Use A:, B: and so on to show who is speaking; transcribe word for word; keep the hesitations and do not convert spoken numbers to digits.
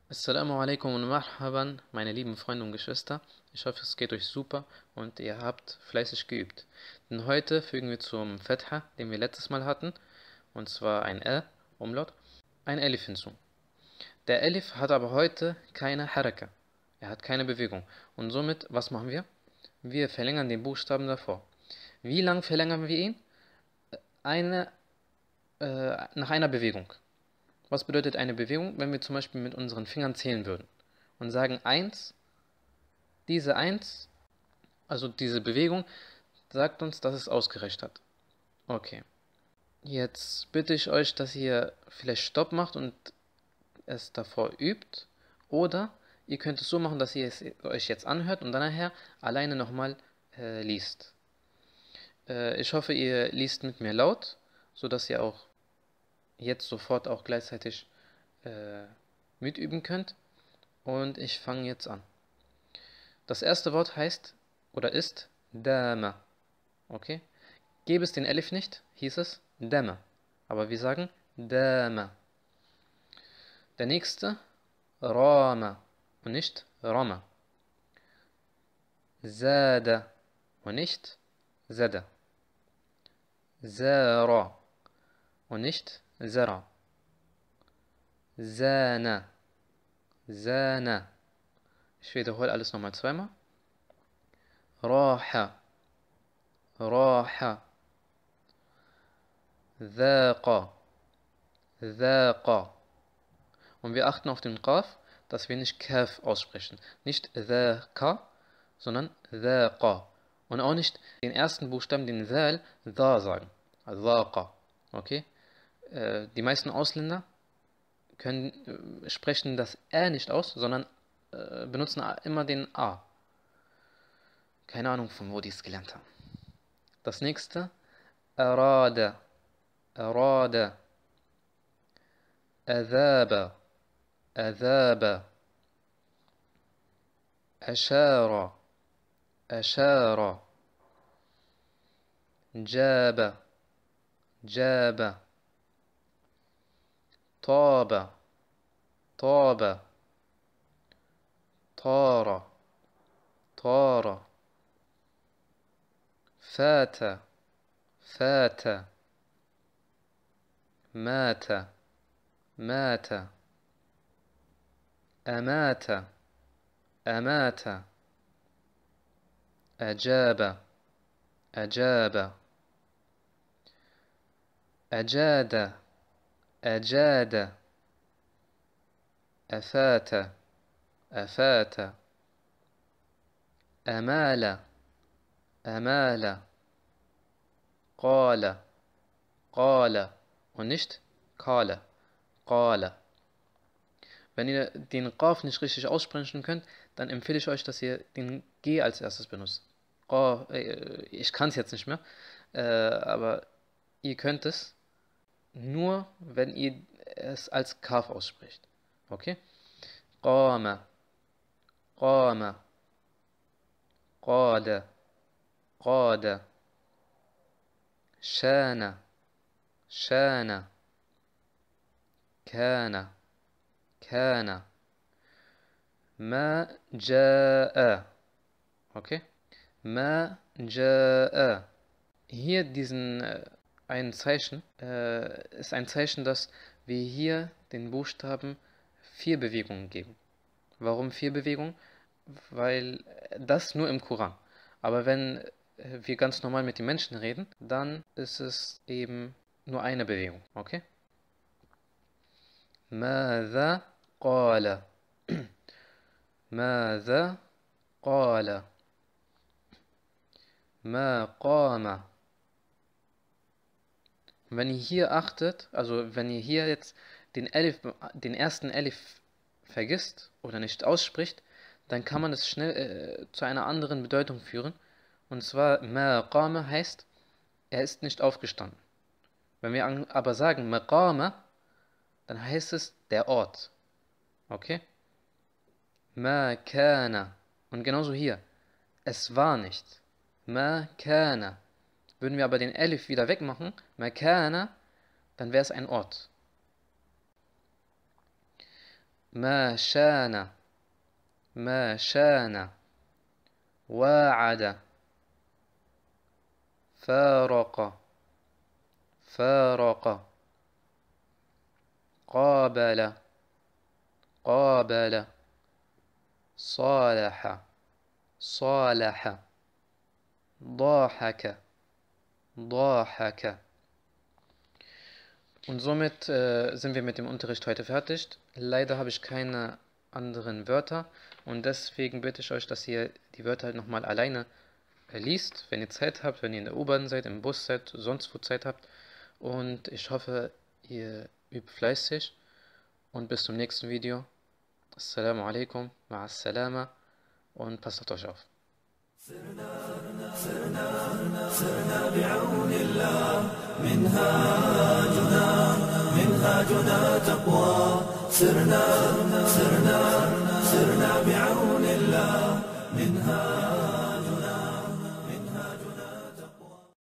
A: Assalamu alaikum und marhaban, meine lieben Freunde und Geschwister. Ich hoffe, es geht euch super und ihr habt fleißig geübt. Denn heute fügen wir zum Fetha, den wir letztes Mal hatten, und zwar ein Ä, Umlaut, ein Elif hinzu. Der Elif hat aber heute keine Haraka. Er hat keine Bewegung. Und somit, was machen wir? Wir verlängern den Buchstaben davor. Wie lang verlängern wir ihn? Eine, äh, nach einer Bewegung. Was bedeutet eine Bewegung, wenn wir zum Beispiel mit unseren Fingern zählen würden und sagen eins, diese eins, also diese Bewegung, sagt uns, dass es ausgereicht hat. Okay. Jetzt bitte ich euch, dass ihr vielleicht Stopp macht und es davor übt. Oder ihr könnt es so machen, dass ihr es euch jetzt anhört und dann nachher alleine nochmal äh, liest. Äh, ich hoffe, ihr liest mit mir laut, sodass ihr auch jetzt sofort auch gleichzeitig äh, mitüben könnt. Und ich fange jetzt an. Das erste Wort heißt oder ist Dama. Okay? Gäbe es den Elif nicht, hieß es Dama. Aber wir sagen Dama. Der nächste Rama und nicht Rama. Zada und nicht Zada. Zara und nicht Zara. Zana. Zana. Ich wiederhole alles nochmal zweimal. Raha. Raha. Dhaqa. Dhaqa. Und wir achten auf den Qaf, dass wir nicht Kaf aussprechen. Nicht Dhaqa, sondern Dhaqa. Und auch nicht den ersten Buchstaben, den Dhal, Dha sagen. Dhaqa. Okay? Äh, die meisten Ausländer können, äh, sprechen das Ä nicht aus, sondern äh, benutzen immer den A. Keine Ahnung, von wo die es gelernt haben. Das nächste, Arada. Arada. أذاب أذاب أشار أشار جاب جاب طاب طاب طار طار فات فات مات مات أمات أمات أجاب أجاب أجاد أجاد أفات أفات أمال أمال قال قال und nicht قال قال. Wenn ihr den Qaf nicht richtig aussprechen könnt, dann empfehle ich euch, dass ihr den G als erstes benutzt. Qaf, äh, ich kann es jetzt nicht mehr, äh, aber ihr könnt es nur, wenn ihr es als Kaf ausspricht. Okay? Qama, Qama, Qada, Qada, Shana, Shana, كان كان ما جاء. Okay? ما جاء. Hier diesen äh, ein Zeichen äh, ist ein Zeichen, dass wir hier den Buchstaben vier Bewegungen geben. Warum vier Bewegungen? Weil das nur im Koran. Aber wenn äh, wir ganz normal mit den Menschen reden, dann ist es eben nur eine Bewegung. Okay? ماذا قال ماذا قال ما قام. Wenn ihr hier achtet, also wenn ihr hier jetzt den Elif, den ersten Elif vergisst oder nicht ausspricht, dann kann man es schnell äh, zu einer anderen Bedeutung führen. Und zwar ma qama heißt, er ist nicht aufgestanden. Wenn wir aber sagen maqama, dann heißt es der Ort. Okay? Ma kana. Und genauso hier. Es war nicht. Ma kana. Würden wir aber den Elif wieder wegmachen, ma kana, dann wäre es ein Ort. ما شان ما شان واعد فارق فارق قابل قابل صالح صالح ضاحك ضاحك. Und somit äh, sind wir mit dem Unterricht heute fertig. Leider habe ich keine anderen Wörter und deswegen bitte ich euch, dass ihr die Wörter halt nochmal alleine äh, liest, wenn ihr Zeit habt, wenn ihr in der U-Bahn seid, im Bus seid, sonst wo Zeit habt. Und ich hoffe, ihr übt fleißig und bis zum nächsten Video. Assalamu alaikum, ma'as salama und passt auf euch auf.
B: سرنا بعون الله منهاجنا منهاجنا تقوى سرنا سرنا سرنا بعون الله منهاجنا